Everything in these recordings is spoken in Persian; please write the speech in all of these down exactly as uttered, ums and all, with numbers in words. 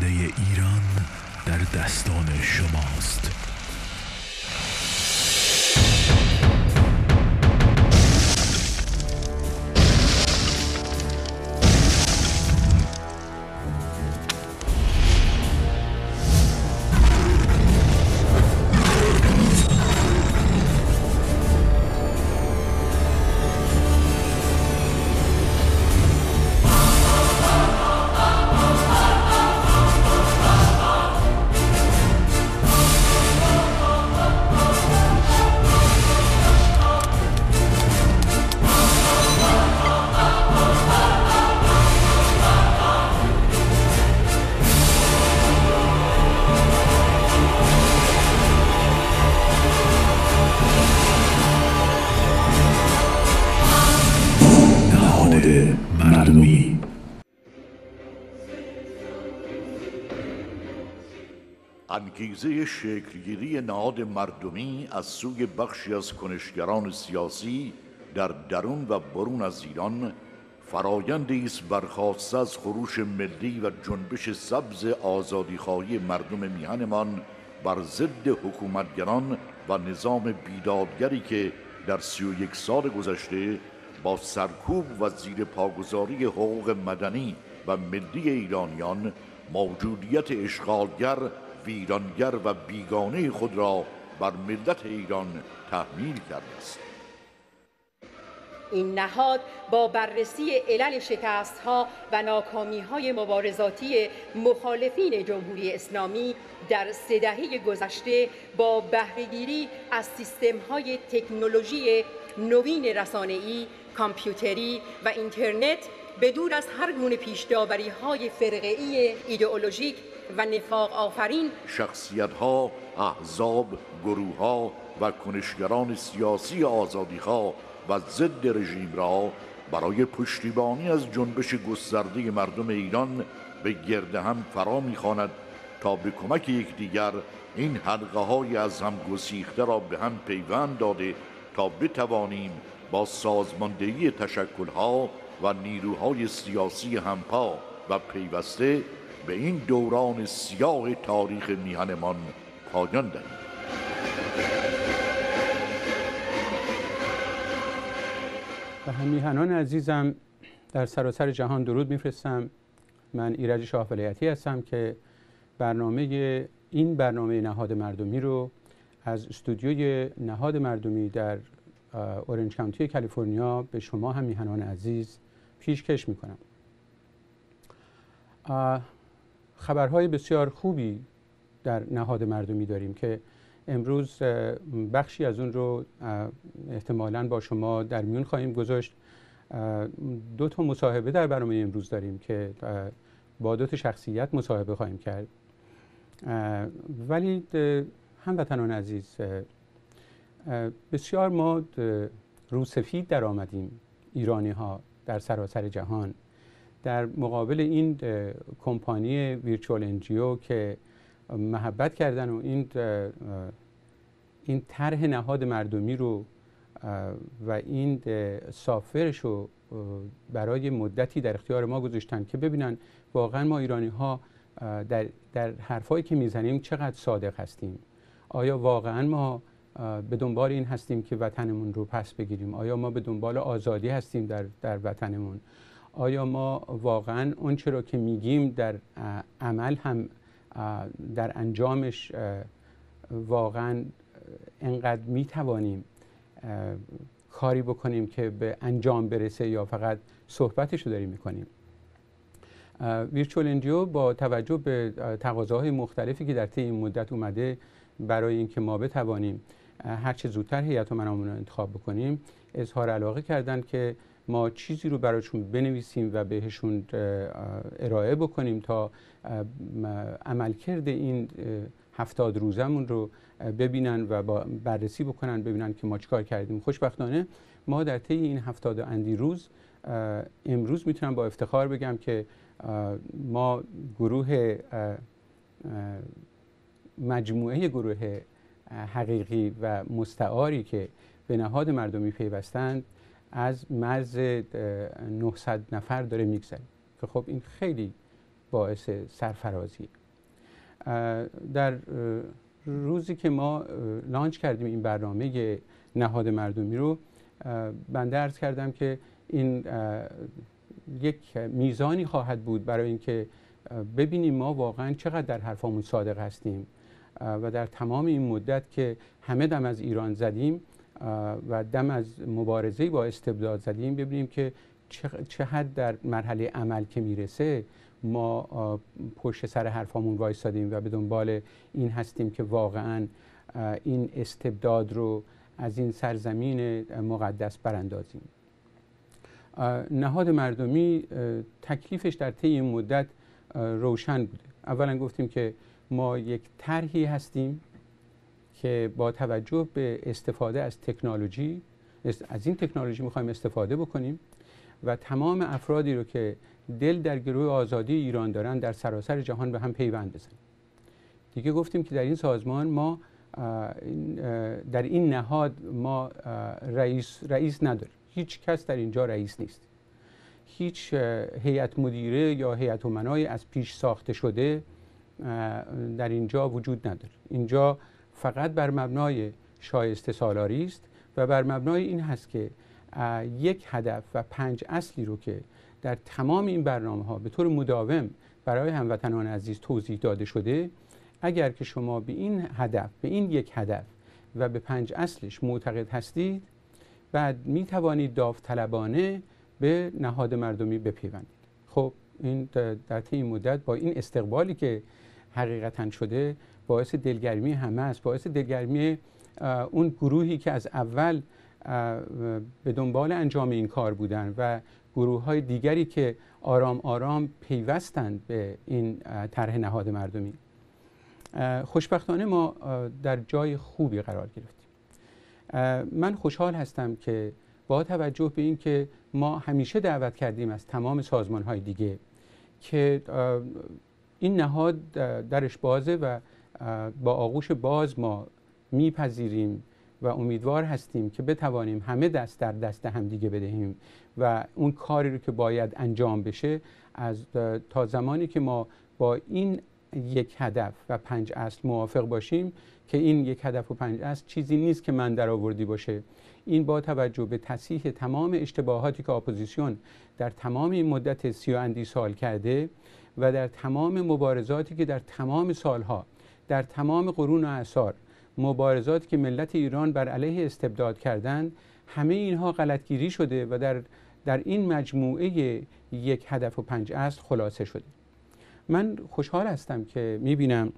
آینده ایران در دستان شماست. مردمی. انگیزه شکلگیری نهاد مردمی از سوی بخشی از کنشگران سیاسی در درون و برون از ایران فرایندی است برخاسته از خروش ملی و جنبش سبز آزادیخواهی مردم میهنمان بر ضد حکومتگران و نظام بیدادگری که در سی و یک سال گذشته با سرکوب و زیر پاگذاری حقوق مدنی و ملی ایرانیان موجودیت اشغالگر، ویرانگر و بیگانه خود را بر ملت ایران تحمیل کرده است. این نهاد با بررسی علل شکست‌ها و ناکامی‌های مبارزاتی مخالفین جمهوری اسلامی در سه دهه گذشته با بهره‌گیری از سیستم‌های تکنولوژی نوین رسانه‌ای، کامپیوتری و اینترنت بدور از هر گونه پیش‌داوری‌های فرقه‌ای ایدئولوژیک و نفاق آفرین شخصیت‌ها، احزاب، گروه‌ها و کنشگران سیاسی آزادیخواه و ضد رژیم را برای پشتیبانی از جنبش گسترده مردم ایران به گرد هم فرا می‌خواند تا به کمک یکدیگر این حلقه‌های از هم گسیخته را به هم پیوند داده تا بتوانیم با سازماندهی تشکل‌ها و نیروهای سیاسی همپا و پیوسته به این دوران سیاه تاریخ میهنمان پایان دهیم. به همیهنان عزیزم در سراسر جهان درود میفرستم. من ایرج شاه ولایتی هستم که برنامه این برنامه نهاد مردمی رو از استودیوی نهاد مردمی در اورنج کانتی کالیفرنیا به شما همیهنان عزیز پیشکش میکنم. خبرهای بسیار خوبی در نهاد مردمی داریم که امروز بخشی از اون رو احتمالاً با شما در میون خواهیم گذاشت. دو تا مصاحبه در برنامه امروز داریم که با دو تا شخصیت مصاحبه خواهیم کرد. ولی هموطنان عزیز، بسیار ما روسفید در آمدیم ایرانی ها در سراسر جهان در مقابل این کمپانی ویرچوال انجیو که محبت کردن و این این طرح نهاد مردمی رو و این سافرش رو برای مدتی در اختیار ما گذاشتن که ببینن واقعا ما ایرانی ها در, در حرفایی که میزنیم چقدر صادق هستیم. آیا واقعا ما به دنبال این هستیم که وطنمون رو پس بگیریم؟ آیا ما به دنبال آزادی هستیم در, در وطنمون؟ آیا ما واقعا اون چرا که میگیم در عمل هم در انجامش واقعا انقدر میتوانیم کاری بکنیم که به انجام برسه یا فقط صحبتش رو داریم میکنیم؟ ویرچوال انجیو با توجه به تقاضاهای مختلفی که در طی این مدت اومده برای اینکه ما بتوانیم هر چه زودتر هیئت امناء رو انتخاب بکنیم، اظهار علاقه کردن که ما چیزی رو براشون بنویسیم و بهشون ارائه بکنیم تا عملکرد این هفتاد روزمون رو ببینن و با بررسی بکنن، ببینن که ما چیکار کردیم. خوشبختانه ما در طی این هفتاد اندی روز امروز میتونم با افتخار بگم که ما گروه مجموعه گروه حقیقی و مستعاری که به نهاد مردمی پیوستند از مرز نهصد نفر داره میگذره که خب این خیلی باعث سرفرازی. در روزی که ما لانچ کردیم این برنامه نهاد مردمی رو، بنده عرض کردم که این یک میزانی خواهد بود برای اینکه ببینیم ما واقعا چقدر در حرفامون صادق هستیم و در تمام این مدت که همه دم از ایران زدیم و دم از مبارزه با استبداد زدیم، ببینیم که چه حد در مرحله عمل که میرسه ما پشت سر حرفامون وایسادیم و به دنبال این هستیم که واقعا این استبداد رو از این سرزمین مقدس براندازیم. نهاد مردمی تکلیفش در طی این مدت روشن بوده. اولا گفتیم که ما یک طرحی هستیم که با توجه به استفاده از تکنولوژی، از این تکنولوژی میخوایم استفاده بکنیم و تمام افرادی رو که دل در گروه آزادی ایران دارن در سراسر جهان به هم پیوند بزنیم. دیگه گفتیم که در این سازمان ما در این نهاد ما رئیس رئیس نداریم. هیچ کس در اینجا رئیس نیست. هیچ هیئت مدیره یا هیئت امنای از پیش ساخته شده در اینجا وجود نداره. اینجا فقط بر مبنای شایسته سالاری است و بر مبنای این هست که یک هدف و پنج اصلی رو که در تمام این برنامه ها به طور مداوم برای هموطنان عزیز توضیح داده شده، اگر که شما به این هدف، به این یک هدف و به پنج اصلش معتقد هستید، بعد می توانید داوطلبانه به نهاد مردمی بپیوندید. خب این در طی این مدت با این استقبالی که حقیقتا شده باعث دلگرمی همه است، باعث دلگرمی اون گروهی که از اول به دنبال انجام این کار بودن و گروه های دیگری که آرام آرام پیوستند به این طرح نهاد مردمی. خوشبختانه ما در جای خوبی قرار گرفتیم. من خوشحال هستم که با توجه به این که ما همیشه دعوت کردیم از تمام سازمان های دیگه که این نهاد درش بازه و با آغوش باز ما میپذیریم و امیدوار هستیم که بتوانیم همه دست در دست هم دیگه بدهیم و اون کاری رو که باید انجام بشه از تا زمانی که ما با این یک هدف و پنج اصل موافق باشیم که این یک هدف و پنج اصل چیزی نیست که من در آوردی باشه. این با توجه به تصحیح تمام اشتباهاتی که اپوزیسیون در تمام این مدت سی و اندی سال کرده و در تمام مبارزاتی که در تمام سالها در تمام قرون و اعصار مبارزاتی که ملت ایران بر علیه استبداد کردند، همه اینها غلطگیری شده و در در این مجموعه یک هدف و پنج اصل خلاصه شده. من خوشحال هستم که میبینم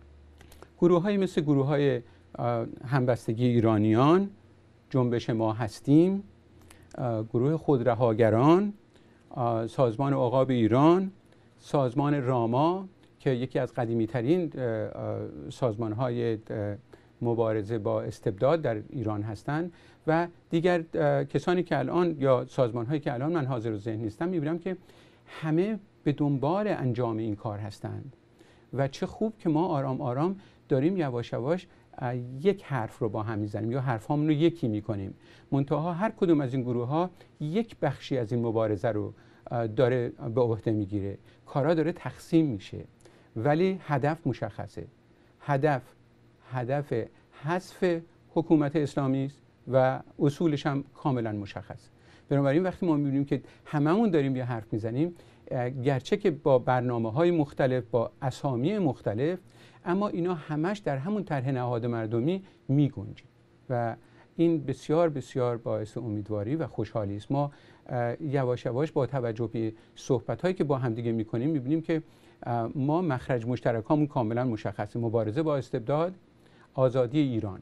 گروه های مثل گروه های همبستگی ایرانیان، جنبش ما هستیم، گروه خودرهاگران، سازمان عقاب ایران، سازمان راما که یکی از قدیمی ترین سازمان های مبارزه با استبداد در ایران هستند و دیگر کسانی که الان یا سازمان هایی که الان من حاضر و ذهن نیستم، میبینم که همه به دنبال انجام این کار هستند و چه خوب که ما آرام آرام داریم یواش یواش یک حرف رو با هم میزنیم یا حرفامون رو یکی میکنیم. منتها هر کدوم از این گروه ها یک بخشی از این مبارزه رو داره به عهده میگیره، کارا داره تقسیم میشه، ولی هدف مشخصه. هدف هدف حذف حکومت اسلامی است و اصولش هم کاملا مشخص. بنابراین وقتی ما میبینیم که هممون داریم یه حرف میزنیم، گرچه که با برنامه‌های مختلف، با اسامی مختلف، اما اینا همش در همون طرح نهاد مردمی میگنجه و این بسیار بسیار باعث امیدواری و خوشحالی است. ما یواش یواش با توجه به صحبت‌هایی که با هم دیگه می‌کنیم می‌بینیم که ما مخرج مشترکامون کاملا مشخصه: مبارزه با استبداد، آزادی ایران.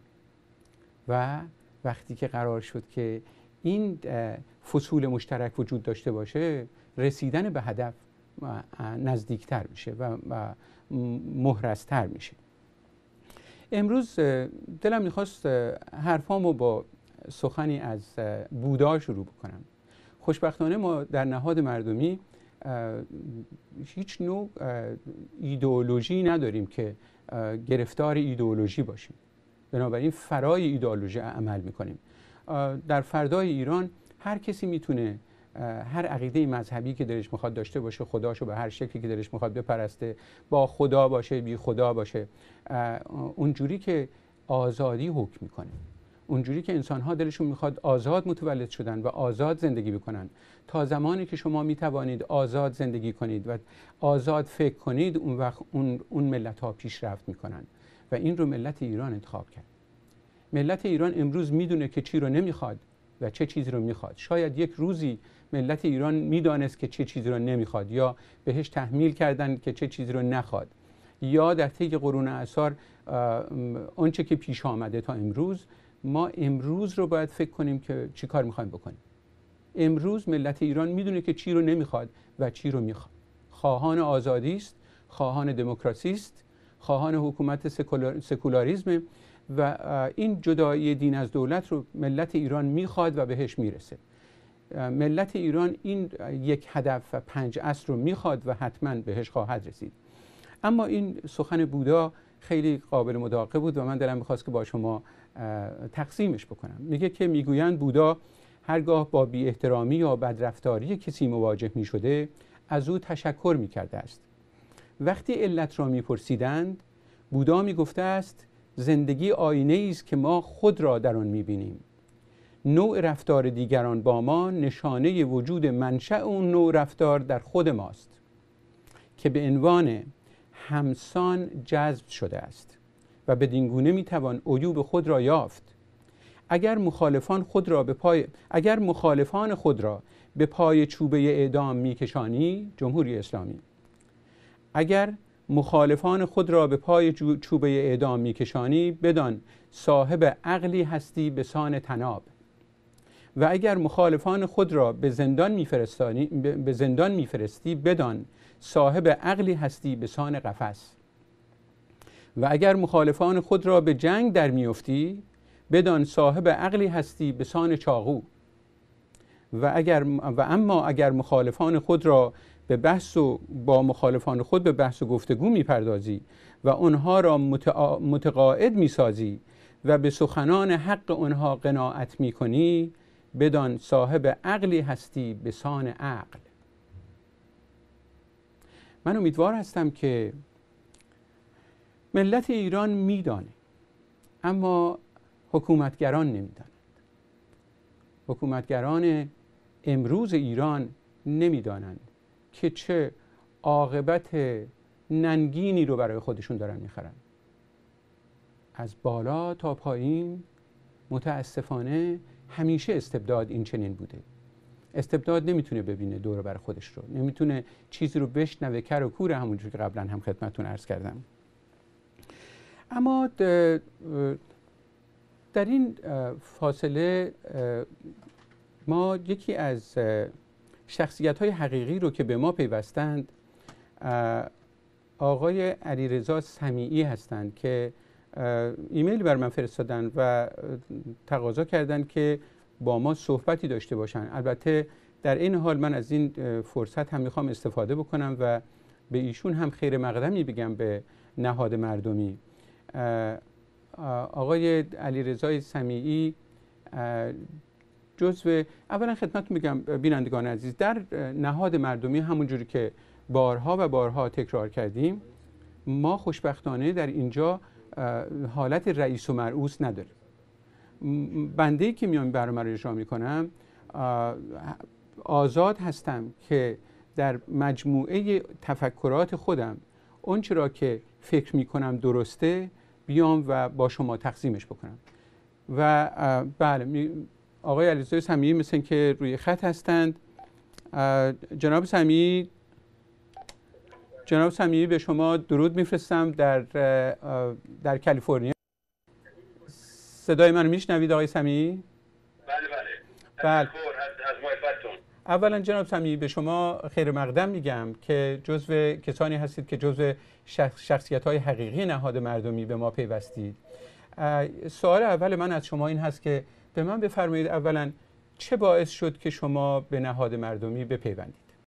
و وقتی که قرار شد که این فصول مشترک وجود داشته باشه، رسیدن به هدف نزدیکتر میشه و محرزتر میشه. امروز دلم میخواست حرفامو با سخنی از بودا شروع بکنم. خوشبختانه ما در نهاد مردمی هیچ نوع ایدئولوژی نداریم که گرفتار ایدئولوژی باشیم، بنابراین فرای ایدئولوژی عمل میکنیم. در فردای ایران هر کسی میتونه هر عقیده مذهبی که دلش میخواد داشته باشه، خداشو به هر شکلی که دلش میخواد بپرسته، با خدا باشه بی خدا باشه، اونجوری که آزادی حکم میکنه، اونجوری که انسان‌ها دلشون میخواد آزاد متولد شدن و آزاد زندگی بکنن. تا زمانی که شما میتوانید آزاد زندگی کنید و آزاد فکر کنید، اون وقت اون, اون ملت‌ها پیشرفت میکنن و این رو ملت ایران انتخاب کرد. ملت ایران امروز میدونه که چی رو نمیخواد و چه چیزی رو میخواد. شاید یک روزی ملت ایران میدانست که چه چیزی رو نمیخواد یا بهش تحمیل کردن که چه چیزی رو نخواد، یا در طی قرون اعصار آنچه که پیش آمده تا امروز. ما امروز رو باید فکر کنیم که چی کار میخوایم بکنیم. امروز ملت ایران میدونه که چی رو نمیخواد و چی رو میخواد. خواهان آزادی است، خواهان دموکراسی است، خواهان حکومت سکولار، سکولاریسم و این جدایی دین از دولت رو ملت ایران میخواد و بهش میرسه. ملت ایران این یک هدف و پنج اصل رو میخواد و حتما بهش خواهد رسید. اما این سخن بودا خیلی قابل مداقه بود و من دلم میخواست که با شما تقسیمش بکنم. میگه که میگویند بودا هرگاه با بی احترامی یا بدرفتاری کسی مواجه میشده از او تشکر میکرده است. وقتی علت را میپرسیدند بودا میگفته است زندگی آینه است که ما خود را در آن میبینیم. نوع رفتار دیگران با ما نشانه وجود منشأ اون نوع رفتار در خود ماست که به عنوان همسان جذب شده است و بدین گونه میتوان عیوب خود را یافت. اگر مخالفان خود را به پای اگر مخالفان خود را به پای چوبه اعدام میکشانی، جمهوری اسلامی، اگر مخالفان خود را به پای چوبه اعدام میکشانی بدان صاحب عقلی هستی به سان طناب، و اگر مخالفان خود را به زندان میفرستانی به زندان میفرستی بدان صاحب عقلی هستی به سان قفس، و اگر مخالفان خود را به جنگ در میافتی بدان صاحب عقلی هستی به سان چاقو، و اگر و اما اگر مخالفان خود را به بحث و با مخالفان خود به بحث و گفتگو میپردازی و آنها را متقاعد میسازی و به سخنان حق آنها قناعت میکنی بدان صاحب عقلی هستی به سان عقل. من امیدوار هستم که ملت ایران میدانه، اما حکومتگران نمیدانند. حکومتگران امروز ایران نمیدانند که چه عاقبت ننگینی رو برای خودشون دارن میخرن. از بالا تا پایین متاسفانه همیشه استبداد این چنین بوده. استبداد نمیتونه ببینه دور بر خودش رو، نمیتونه چیزی رو بشنوه کر و کور، همونجور که قبلا هم خدمتتون عرض کردم. اما در این فاصله ما یکی از شخصیت‌های حقیقی رو که به ما پیوستند آقای علیرضا سمیعی هستند که ایمیل بر من فرستادن و تقاضا کردند که با ما صحبتی داشته باشن. البته در این حال من از این فرصت هم میخوام استفاده بکنم و به ایشون هم خیر مقدمی بگم به نهاد مردمی. آقای علیرضا سمیعی جزو، اولا خدمتتون بگم بینندگان عزیز، در نهاد مردمی همونجوری که بارها و بارها تکرار کردیم، ما خوشبختانه در اینجا حالت رئیس و مرئوس نداریم. بنده‌ای که میام برنامه رو اجرا میکنم آزاد هستم که در مجموعه تفکرات خودم اونچه را که فکر میکنم درسته بیام و با شما تقسیمش بکنم. و بله، آقای علیرضا سمیعی مثل که روی خط هستند. جناب سمیعی جناب سمیعی به شما درود میفرستم در در کالیفرنیا. صدای منو میشنوید آقای سمیعی؟ بله بله. بله. از محبتتون. اولا جناب سمیعی به شما خیر مقدم میگم که جزو کسانی هستید که جزو شخصیت‌های حقیقی نهاد مردمی به ما پیوستید. سوال اول من از شما این هست که به من بفرمایید اولا چه باعث شد که شما به نهاد مردمی بپیوندید؟